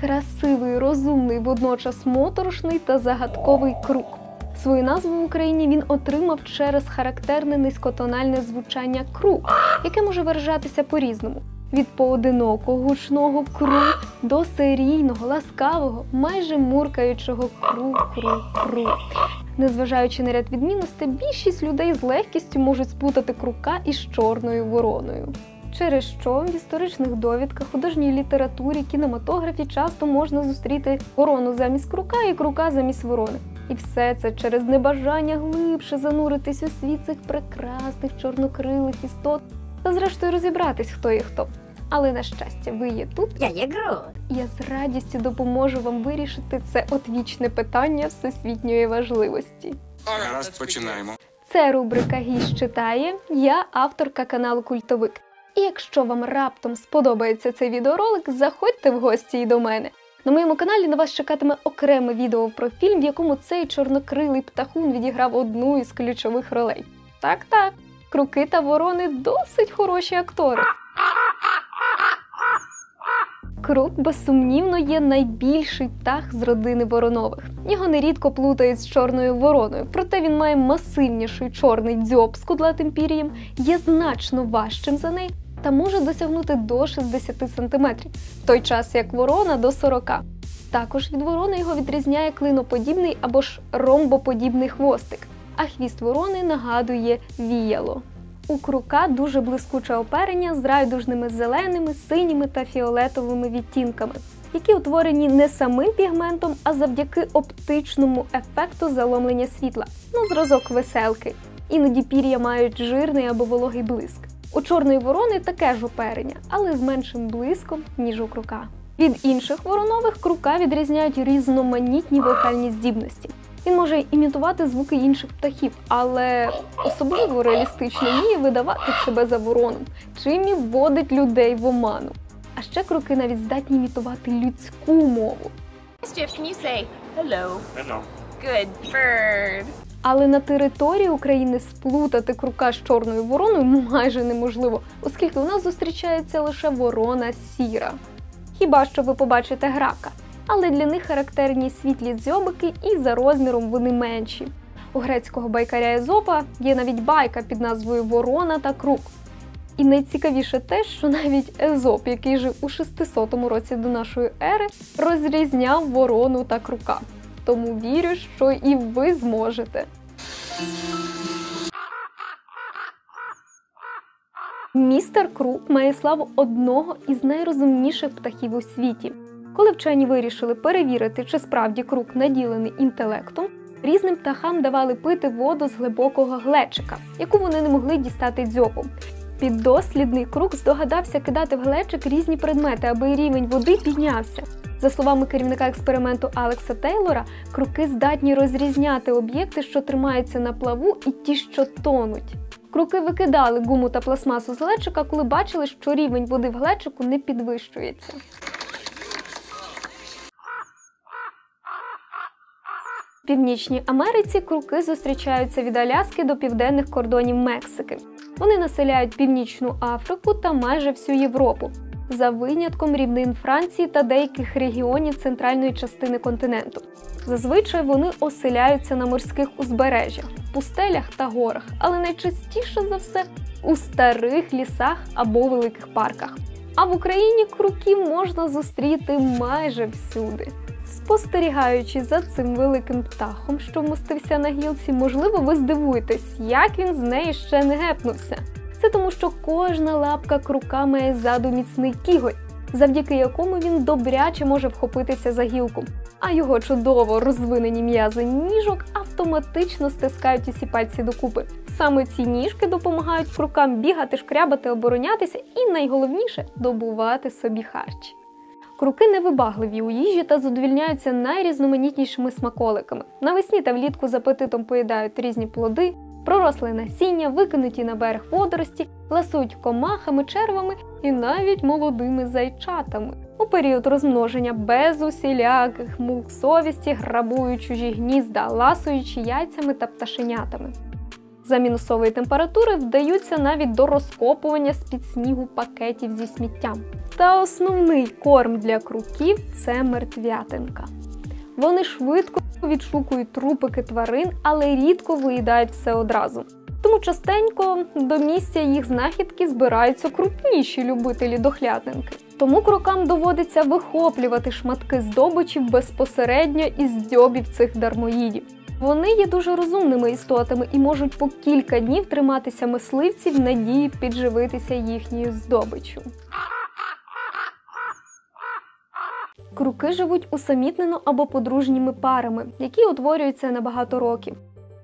красивий, розумний, водночас моторошний та загадковий крук. Свою назву в Україні він отримав через характерне низькотональне звучання крук, яке може виражатися по-різному. Від поодинокого гучного кру до серійного, ласкавого, майже муркаючого кру-кру-кру. Незважаючи на ряд відмінностей, більшість людей з легкістю можуть сплутати крука із чорною вороною. Через що в історичних довідках, художній літературі, кінематографі часто можна зустріти ворону замість крука і крука замість ворони. І все це через небажання глибше зануритись у світ цих прекрасних чорнокрилих істот та зрештою розібратись, хто є хто. Але, на щастя, ви є тут. Я є Грут. І я з радістю допоможу вам вирішити це одвічне питання всесвітньої важливості. Гаразд, починаємо. Це рубрика «Гість читає», я авторка каналу «Культовик». І якщо вам раптом сподобається цей відеоролик, заходьте в гості і до мене. На моєму каналі на вас чекатиме окреме відео про фільм, в якому цей чорнокрилий птахун відіграв одну із ключових ролей. Так-так, круки та ворони досить хороші актори. Крук, безсумнівно, є найбільший птах з родини воронових. Його нерідко плутають з чорною вороною, проте він має масивніший чорний дзьоб з кудлатим пір'ям, є значно важчим за неї та може досягнути до 60 см, в той час як ворона – до 40. Також від ворони його відрізняє клиноподібний або ж ромбоподібний хвостик, а хвіст ворони нагадує віяло. У крука дуже блискуче оперення з райдужними зеленими, синіми та фіолетовими відтінками, які утворені не самим пігментом, а завдяки оптичному ефекту заломлення світла, зразок веселки. Іноді пір'я мають жирний або вологий блиск. У чорної ворони таке ж оперення, але з меншим блиском, ніж у крука. Від інших воронових крука відрізняють різноманітні вокальні здібності. Він може імітувати звуки інших птахів, але особливо реалістично вміє видавати себе за ворону, чим і вводить людей в оману. А ще круки навіть здатні імітувати людську мову. Mischief, can you say hello? Hello. Good bird. Але на території України сплутати крука з чорною вороною майже неможливо, оскільки у нас зустрічається лише ворона сіра. Хіба що ви побачите грака. Але для них характерні світлі дзьобики і за розміром вони менші. У грецького байкаря Езопа є навіть байка під назвою «Ворона та крук». І найцікавіше те, що навіть Езоп, який жив у 600 році до нашої ери, розрізняв ворону та крука. Тому вірю, що і ви зможете. Містер Крук має славу одного із найрозумніших птахів у світі. Коли вчені вирішили перевірити, чи справді крук наділений інтелектом, різним птахам давали пити воду з глибокого глечика, яку вони не могли дістати дзьобом. Піддослідний крук здогадався кидати в глечик різні предмети, аби рівень води піднявся. За словами керівника експерименту Алекса Тейлора, круки здатні розрізняти об'єкти, що тримаються на плаву, і ті, що тонуть. Круки викидали гуму та пластмасу з глечика, коли бачили, що рівень води в глечику не підвищується. В Північній Америці круки зустрічаються від Аляски до південних кордонів Мексики. Вони населяють Північну Африку та майже всю Європу, за винятком рівнин Франції та деяких регіонів центральної частини континенту. Зазвичай вони оселяються на морських узбережжях, пустелях та горах, але найчастіше за все у старих лісах або великих парках. А в Україні круків можна зустріти майже всюди. Спостерігаючи за цим великим птахом, що вмостився на гілці, можливо, ви здивуєтесь, як він з неї ще не гепнувся. Це тому, що кожна лапка крука має ззаду міцний кіготь, завдяки якому він добряче може вхопитися за гілку. А його чудово розвинені м'язи ніжок автоматично стискають усі пальці докупи. Саме ці ніжки допомагають крукам бігати, шкрябати, оборонятися і, найголовніше, добувати собі харч. Круки невибагливі у їжі та задовольняються найрізноманітнішими смаколиками. Навесні та влітку з апетитом поїдають різні плоди, проросле насіння, викинуті на берег водорості, ласують комахами, червами і навіть молодими зайчатами. У період розмноження без усіляких мук совісті грабують чужі гнізда, ласуючи яйцями та пташенятами. За мінусової температури вдаються навіть до розкопування з-під снігу пакетів зі сміттям. Та основний корм для круків – це мертвятинка. Вони швидко відшукують трупики тварин, але рідко виїдають все одразу. Тому частенько до місця їх знахідки збираються крупніші любителі дохлятинки. Тому крукам доводиться вихоплювати шматки здобичі безпосередньо із дзьобів цих дармоїдів. Вони є дуже розумними істотами і можуть по кілька днів триматися мисливців в надії підживитися їхньою здобиччю. Круки живуть усамітнено або подружніми парами, які утворюються на багато років.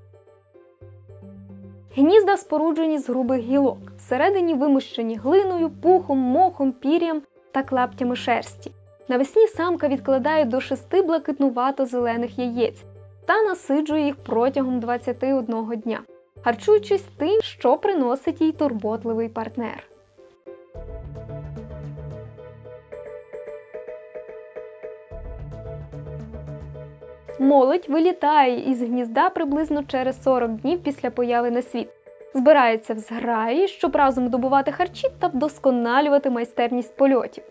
Гнізда споруджені з грубих гілок, всередині вимощені глиною, пухом, мохом, пір'ям та клаптями шерсті. Навесні самка відкладає до 6 блакитнувато-зелених яєць та насиджує їх протягом 21 дня, харчуючись тим, що приносить їй турботливий партнер. Молодь вилітає із гнізда приблизно через 40 днів після появи на світ. Збирається в зграї, щоб разом добувати харчі та вдосконалювати майстерність польотів.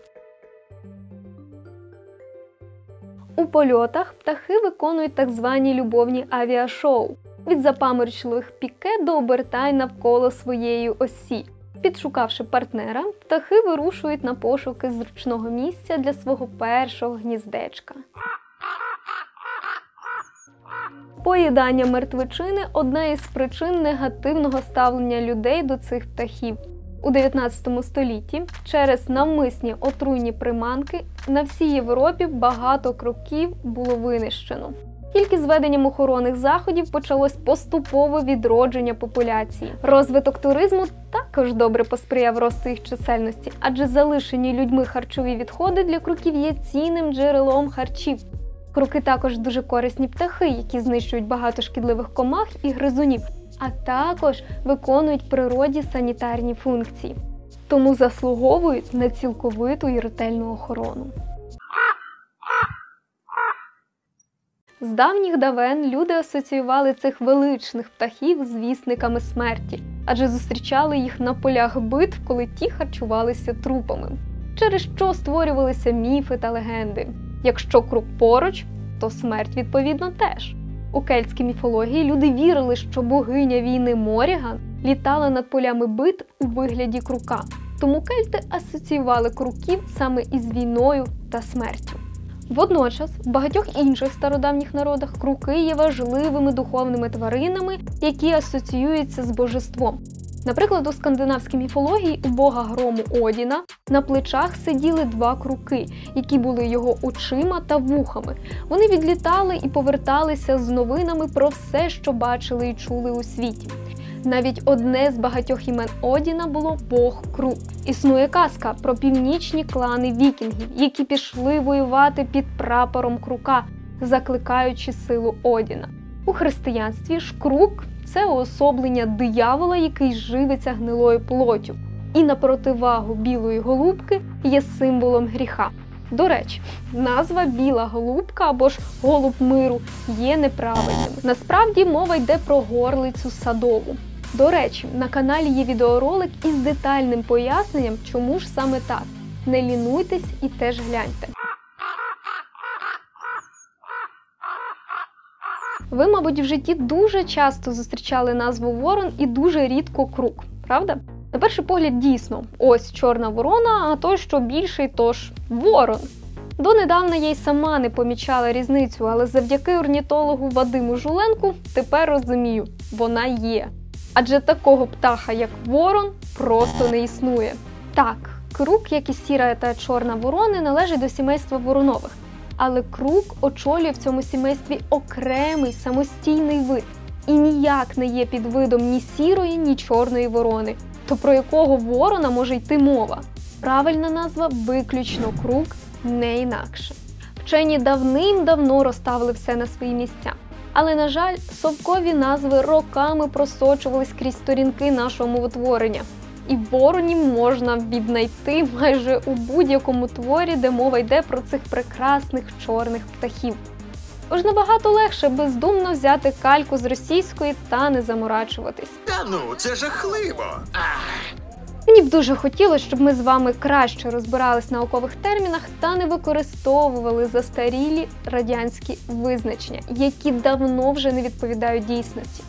У польотах птахи виконують так звані любовні авіашоу. Від запаморочливих піке до обертань навколо своєї осі. Підшукавши партнера, птахи вирушують на пошуки зручного місця для свого першого гніздечка. Поїдання мертвечини – одна із причин негативного ставлення людей до цих птахів. У 19 столітті через навмисні отруйні приманки на всій Європі багато круків було винищено. Тільки з введенням охоронних заходів почалось поступове відродження популяції. Розвиток туризму також добре посприяв росту їх чисельності, адже залишені людьми харчові відходи для круків є цінним джерелом харчів. Круки також дуже корисні птахи, які знищують багато шкідливих комах і гризунів, а також виконують в природі санітарні функції. Тому заслуговують на цілковиту і ретельну охорону. З давніх давен люди асоціювали цих величних птахів з вісниками смерті, адже зустрічали їх на полях битв, коли ті харчувалися трупами, через що створювалися міфи та легенди. Якщо крук поруч, то смерть відповідно теж. У кельтській міфології люди вірили, що богиня війни Моріган літала над полями битв у вигляді крука. Тому кельти асоціювали круків саме із війною та смертю. Водночас, в багатьох інших стародавніх народах круки є важливими духовними тваринами, які асоціюються з божеством. Наприклад, у скандинавській міфології у бога грому Одіна на плечах сиділи 2 круки, які були його очима та вухами. Вони відлітали і поверталися з новинами про все, що бачили і чули у світі. Навіть одне з багатьох імен Одіна було Бог Крук. Існує казка про північні клани вікінгів, які пішли воювати під прапором крука, закликаючи силу Одіна. У християнстві ж крук – це уособлення диявола, який живиться гнилою плоттю. І на противагу білої голубки є символом гріха. До речі, назва «біла голубка» або ж «голуб миру» є неправильним. Насправді мова йде про горлицю садову. До речі, на каналі є відеоролик із детальним поясненням, чому ж саме так. Не лінуйтесь і теж гляньте. Ви, мабуть, в житті дуже часто зустрічали назву ворон і дуже рідко крук, правда? На перший погляд дійсно, ось чорна ворона, а той, що більший, тож ворон. Донедавна я й сама не помічала різницю, але завдяки орнітологу Вадиму Жуленку тепер розумію – вона є. Адже такого птаха, як ворон, просто не існує. Так, крук, як і сіра та чорна ворони, належить до сімейства воронових. Але крук очолює в цьому сімействі окремий самостійний вид і ніяк не є підвидом ні сірої, ні чорної ворони. То про якого ворона може йти мова? Правильна назва – виключно крук, не інакше. Вчені давним-давно розставили все на свої місця. Але, на жаль, совкові назви роками просочувались крізь сторінки нашого мовотворення. І воронів можна віднайти майже у будь-якому творі, де мова йде про цих прекрасних чорних птахів. Ож набагато легше бездумно взяти кальку з російської та не заморачуватись. Та ну, це жахливо. Мені б дуже хотілося, щоб ми з вами краще розбирались в наукових термінах та не використовували застарілі радянські визначення, які давно вже не відповідають дійсності.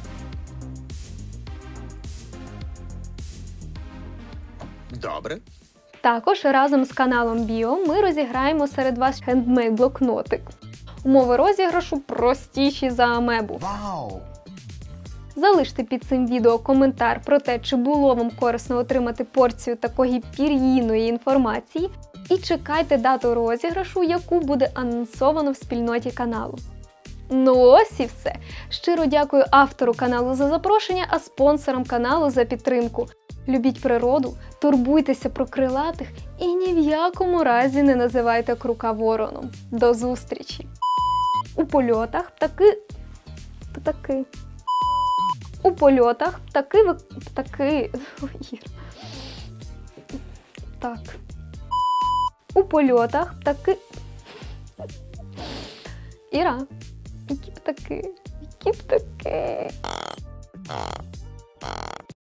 Добре. Також разом з каналом Біо ми розіграємо серед вас хендмейд-блокнотик. Умови розіграшу простіші за амебу. Вау! Залиште під цим відео коментар про те, чи було вам корисно отримати порцію такої пір'їної інформації, і чекайте дату розіграшу, яку буде анонсовано в спільноті каналу. Ну ось і все. Щиро дякую автору каналу за запрошення, а спонсорам каналу за підтримку. Любіть природу, турбуйтеся про крилатих і ні в якому разі не називайте крука вороном. До зустрічі! У польотах птаки... У польотах птаки... Ой, так. У польотах птаки... Іра, які птаки? Які птаки?